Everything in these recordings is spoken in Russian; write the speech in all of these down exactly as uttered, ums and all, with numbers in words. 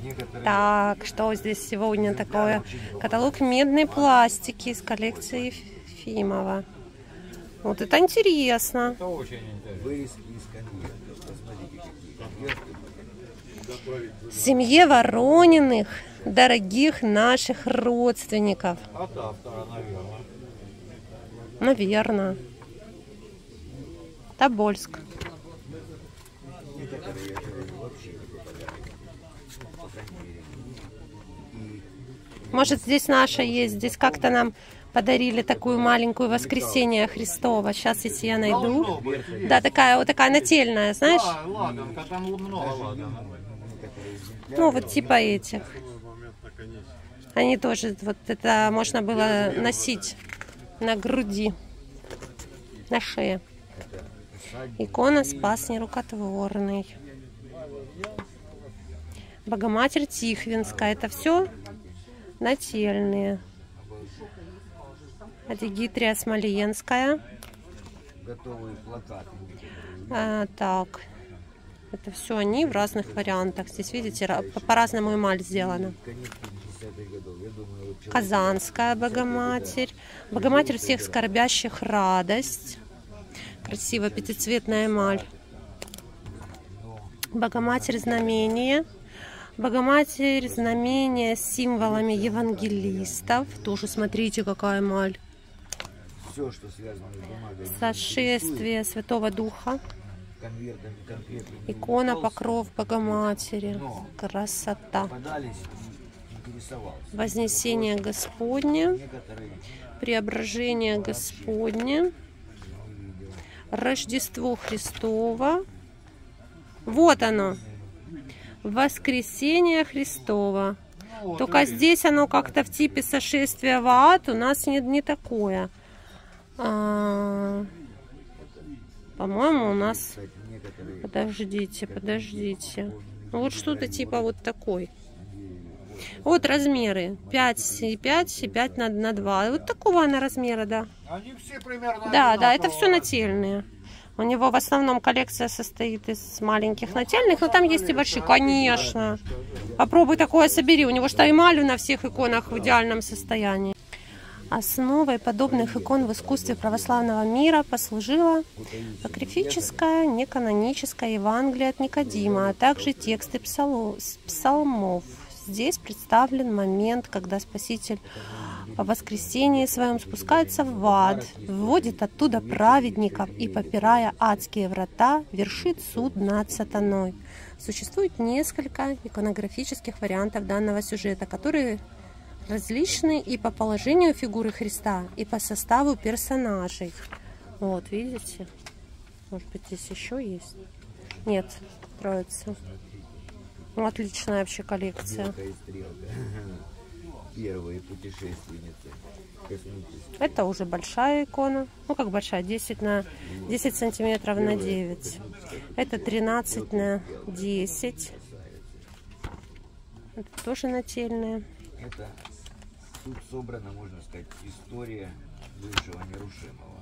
Так, что здесь сегодня такое? Каталог медной пластики из коллекции Ефимова. Вот это интересно. Это очень интересно. Семье Ворониных, дорогих наших родственников. От автора, наверное. Наверное. Тобольск. Может, здесь наша есть. Здесь как-то нам подарили такую маленькую Воскресение Христово. Сейчас, если я найду. Да, такая вот такая нательная, знаешь? Да, ладанка, там много ладанок. Ну, вот типа этих. Они тоже, вот это можно было носить на груди, на шее. Икона Спас Нерукотворный. Богоматерь Тихвинская. Это все нательные. Адигитрия Смоленская. А, так. Это все они в разных вариантах. Здесь, видите, по-разному эмаль сделана. Казанская Богоматерь. Богоматерь всех скорбящих радость. Красиво пятицветная эмаль. Богоматерь Знамение. Богоматерь Знамение с символами евангелистов. Тоже смотрите, какая эмаль. Все, что связано с бумагой. Сошествие Святого Духа. Икона Покров Богоматери. Красота. Вознесение Господне. Преображение Господне. Рождество Христово. Вот оно. Воскресение Христово. Только здесь оно как-то в типе сошествия в ад. У нас нет не такое. А, по-моему, у нас... Подождите, подождите. Вот что-то типа вот такой. Вот размеры. пять и пять и пять на два. Вот такого она размера, да. Они все примерно Да, да, это все нательные. У него в основном коллекция состоит из маленьких нательных, но там есть и большие, конечно. Попробуй такое собери. У него что эмаль на всех иконах в идеальном состоянии. Основой подобных икон в искусстве православного мира послужила апокрифическая, неканоническая Евангелие от Никодима, а также тексты псалмов. Здесь представлен момент, когда Спаситель по воскресении своем спускается в ад, вводит оттуда праведников и, попирая адские врата, вершит суд над сатаной. Существует несколько иконографических вариантов данного сюжета, которые различны и по положению фигуры Христа, и по составу персонажей. Вот, видите? Может быть, здесь еще есть? Нет, Троица. Ну, отличная вообще коллекция. Первые путешественницы. Это уже большая икона. Ну, как большая? десять на десять сантиметров на девять. Это тринадцать на десять. Это тоже нательные. Это тут собрана, можно сказать, история бывшего нерушимого.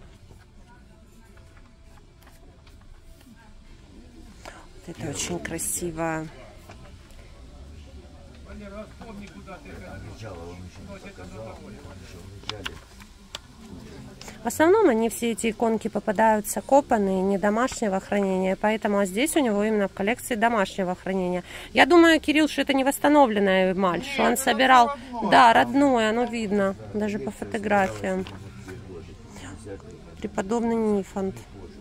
Вот это очень красиво. В основном они все эти иконки попадаются копанные, не домашнего хранения, поэтому а здесь у него именно в коллекции домашнего хранения. Я думаю, Кирилл, что это не восстановленная эмаль, что он собирал, да, родное, оно видно, даже по фотографиям. Преподобный Нифонт.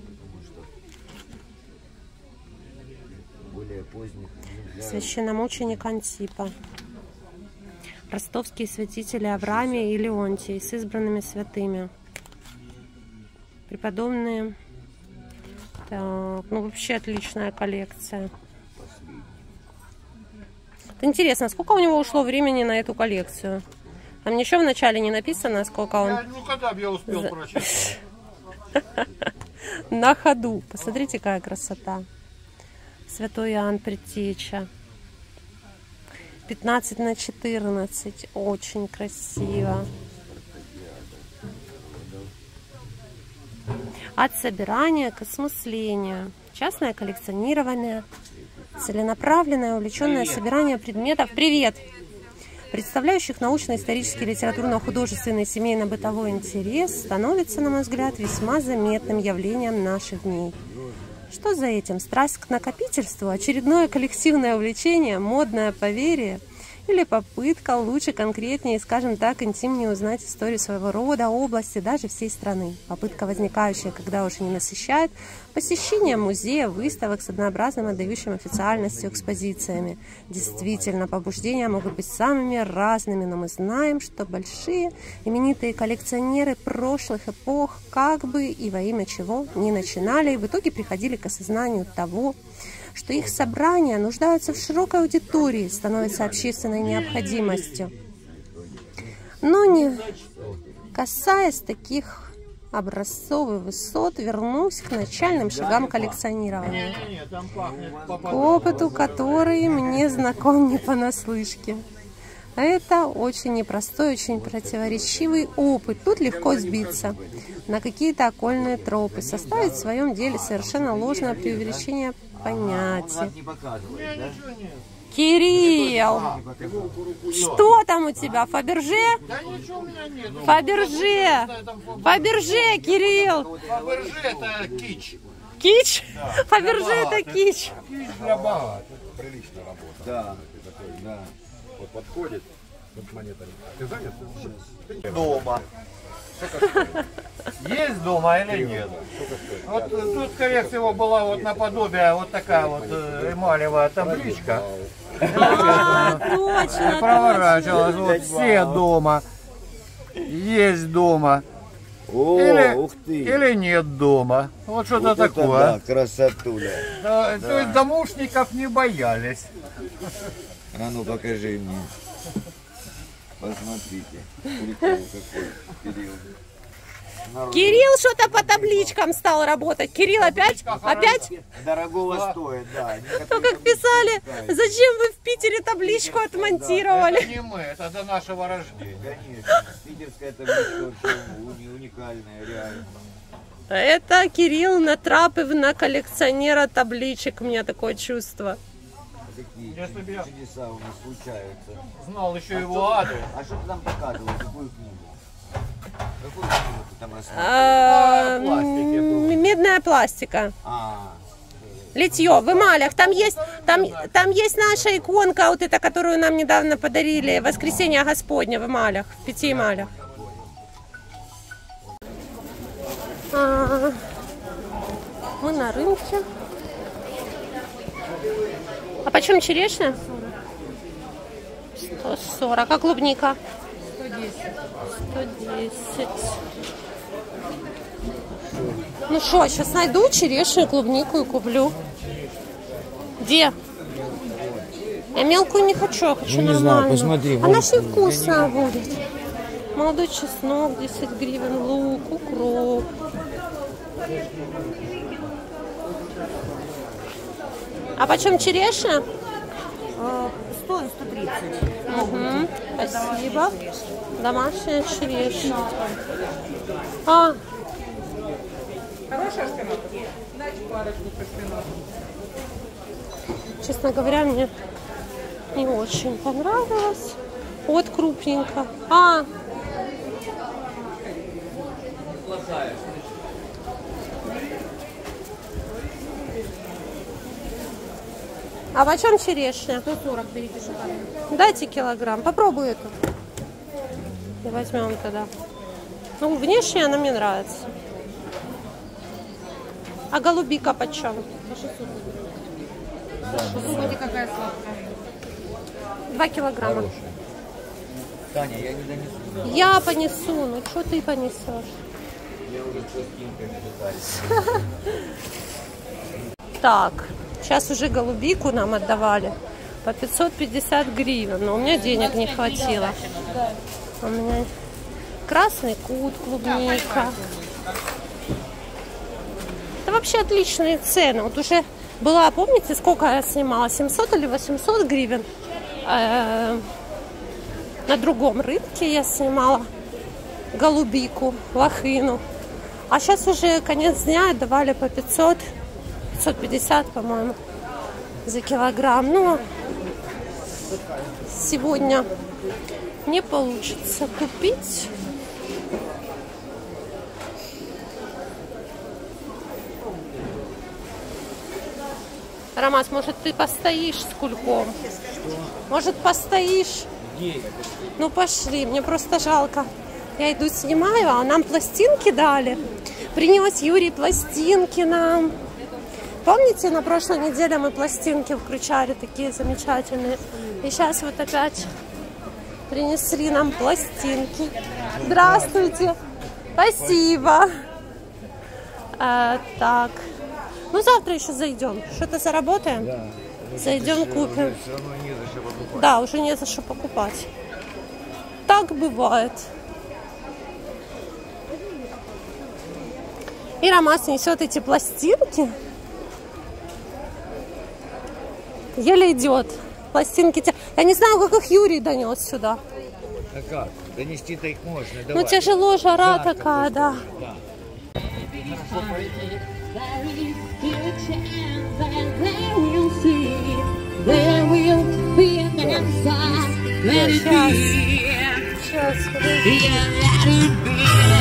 Священномученик Антипа. Ростовские святители Авраамий и Леонтий с избранными святыми. Преподобные. Так, ну вообще отличная коллекция. Это интересно, сколько у него ушло времени на эту коллекцию? Там ничего в начале не написано, сколько он... Я, ну, когда бы я успел прочитать? На ходу. Посмотрите, какая красота. Святой Иоанн Предтеча. пятнадцать на четырнадцать. Очень красиво. От собирания к осмыслению. Частное коллекционирование. Целенаправленное, увлеченное собирание предметов. Привет! Представляющих научно-исторический, литературно-художественный, семейно-бытовой интерес, становится, на мой взгляд, весьма заметным явлением наших дней. Что за этим? Страсть к накопительству, очередное коллективное увлечение, модное поверье или попытка лучше, конкретнее и, скажем так, интимнее узнать историю своего рода, области, даже всей страны. Попытка, возникающая, когда уже не насыщает, посещение музея, выставок с однообразным, отдающим официальностью экспозициями. Действительно, побуждения могут быть самыми разными, но мы знаем, что большие именитые коллекционеры прошлых эпох как бы и во имя чего не начинали, и в итоге приходили к осознанию того, что их собрания нуждаются в широкой аудитории, становятся общественной необходимостью. Но не касаясь таких образцов и высот, вернусь к начальным шагам коллекционирования, к опыту, который мне знаком не понаслышке. Это очень непростой, очень противоречивый опыт. Тут легко сбиться на какие-то окольные тропы, составить в своем деле совершенно ложное преувеличение понятий. Кирилл, что там у тебя? Фаберже? Фаберже! Фаберже, Кирилл! Фаберже это кич. Кич? Фаберже это кич. Кич для богатых. Прилично работа. Да, да. Вот подходит, вот монета. Ты занят? Дома. Есть дома или нет? Вот тут, скорее всего, была вот наподобие вот такая вот эмалевая табличка. А, точно, Проворачивалась. Вот все дома. Есть дома. О, Или, ух ты. или нет дома. Вот что-то Вот это такое. да, красотуля. Да, Да. То есть домушников не боялись. А ну покажи мне. Посмотрите. Прикол какой. Кирилл. Народ. Кирилл что-то по табличкам стал работать. Кирилл опять? Опять? Дорогого стоит, да. То, как писали, зачем вы в Питере табличку отмонтировали? Это не мы, это до нашего рождения. Конечно. Питерская табличка вообще уни- уникальная, реально. Это Кирилл натрапив на коллекционера табличек. У меня такое чувство. Какие Если бы я- чудеса у нас случаются. Знал еще его адрес. А что ты там показывал? Какую книгу? Какую книгу ты там рассматривал? А, пластике м, Медная пластика. А, Литье в эмалях. Там есть, там, там есть наша иконка, вот эта, которую нам недавно подарили. Воскресенье Господне в эмалях, в пяти эмалях. А, мы на рынке. А почем черешня? сто сорок. А клубника? сто десять. Ну что, сейчас найду черешню, клубнику и куплю. Где? Я мелкую не хочу, я хочу Ну, не знаю, нормальную. посмотри, Она может, же вкусная будет. Молодой чеснок, десять гривен, лук, укроп. А почем черешня? сто и сто тридцать. Угу, спасибо. Домашняя черешня. А. Честно говоря, мне не очень понравилось. Вот крупненько. А. А почем черешня? сто сорок берите шоколад. Дайте килограмм. Попробую эту. И возьмем тогда. Ну, внешне она мне нравится. А голубика почем? Смотрите, какая сладкая. Два килограмма. Таня, я не донесу. Я понесу. Ну, что ты понесешь? Я уже пластинками пытаюсь. Так, сейчас уже голубику нам отдавали по пятьсот пятьдесят гривен, но у меня денег не хватило. У меня красный кут, клубника. Это вообще отличные цены. Вот уже была, помните, сколько я снимала? семьсот или восемьсот гривен. Э, на другом рынке я снимала голубику, лохину. А сейчас уже конец дня давали по пятьсот, пятьсот пятьдесят, по-моему. за килограмм. Но сегодня не получится купить. Ромас, может, ты постоишь с кульком? Может, постоишь? Ну, пошли, мне просто жалко. Я иду снимаю, а нам пластинки дали. Принес Юрий пластинки нам. Помните, на прошлой неделе мы пластинки включали, такие замечательные. И сейчас вот опять принесли нам пластинки. Здравствуйте. Спасибо. А, так. Ну, завтра еще зайдем. Что-то заработаем? Да. Зайдем, купим. Все равно не за что покупать. Да, уже не за что покупать. Так бывает. И Ромас несет эти пластинки. Еле идет. Пластинки. Те... Я не знаю, как их Юрий донес сюда. А как? Донести-то их можно. Ну, Давай. тяжело, жара Да, такая, да. Да. Сейчас. Сейчас, подожди.